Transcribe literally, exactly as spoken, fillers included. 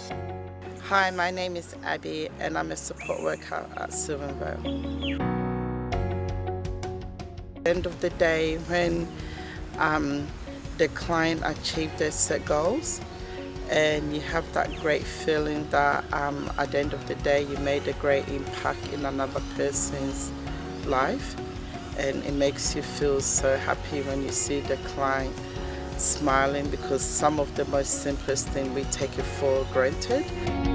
Hi, my name is Abby and I'm a support worker at Sylvan Vale. At the end of the day, when um, the client achieves their set goals and you have that great feeling that um, at the end of the day you made a great impact in another person's life, and it makes you feel so happy when you see the client smiling, because some of the most simplest things we take it for granted.